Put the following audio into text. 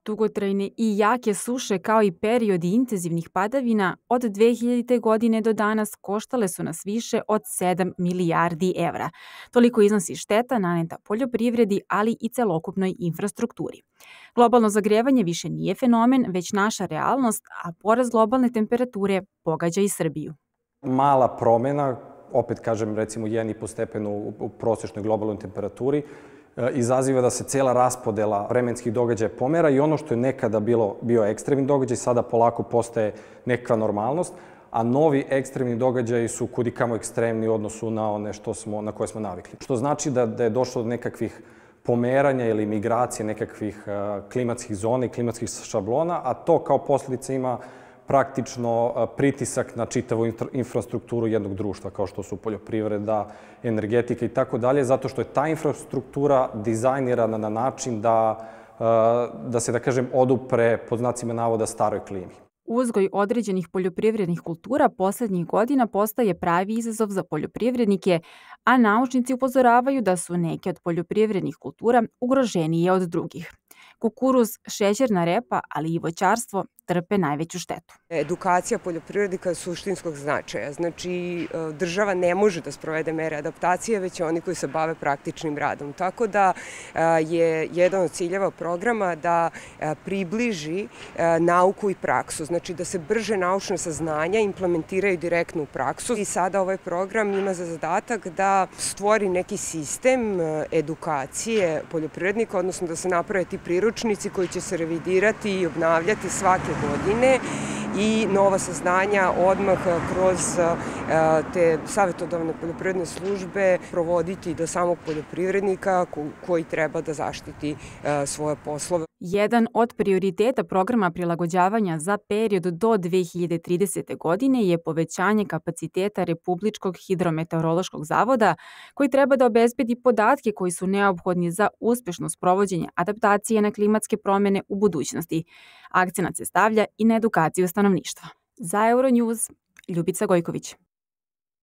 Dugotrajne i jake suše kao i periodi intenzivnih padavina od 2000. godine do danas koštale su nas više od 7 milijardi evra. Toliko iznosi šteta naneta poljoprivredi, ali i celokupnoj infrastrukturi. Globalno zagrevanje više nije fenomen, već naša realnost, a porast globalne temperature pogađa i Srbiju. Mala promena, opet kažem recimo 1,5 stepen u prosječnoj globalnoj temperaturi, izaziva da se cela raspodela vremenskih događaja pomera i ono što je nekada bio ekstremni događaj sada polako postaje neka normalnost, a novi ekstremni događaji su kudikamo ekstremni u odnosu na one na koje smo navikli. Što znači da je došlo do nekakvih pomeranja ili migracije nekakvih klimatskih zona i klimatskih šablona, a to kao posljedica ima praktično pritisak na čitavu infrastrukturu jednog društva, kao što su poljoprivreda, energetika i tako dalje, zato što je ta infrastruktura dizajnirana na način da se, da kažem, odupre, pod znacima navoda, staroj klimi. Uzgoj određenih poljoprivrednih kultura poslednjih godina postaje pravi izazov za poljoprivrednike, a naučnici upozoravaju da su neke od poljoprivrednih kultura ugroženije od drugih. Kukuruz, šećerna repa, ali i voćarstvo trpe najveću štetu. Edukacija poljoprivrednika je suštinskog značaja. Znači, država ne može da sprovede mere adaptacije, već oni koji se bave praktičnim radom. Tako da je jedan od ciljeva programa da približi nauku i praksu. Znači, da se brže naučna saznanja implementiraju direktno u praksu. I sada ovaj program ima za zadatak da stvori neki sistem edukacije poljoprivrednika, odnosno da se naprave ti priručnici koji će se revidirati i obnavljati svake godine i nova saznanja odmah kroz te savjetodavne poljoprivredne službe provoditi do samog poljoprivrednika koji treba da zaštiti svoje poslove. Jedan od prioriteta programa prilagođavanja za period do 2030. godine je povećanje kapaciteta Republičkog hidrometeorološkog zavoda, koji treba da obezbedi podatke koji su neophodni za uspešno sprovođenje adaptacije na klimatske promene u budućnosti. Akcenat se stavlja i na edukaciju stanovništva. Za Euronews, Ljubica Gojković.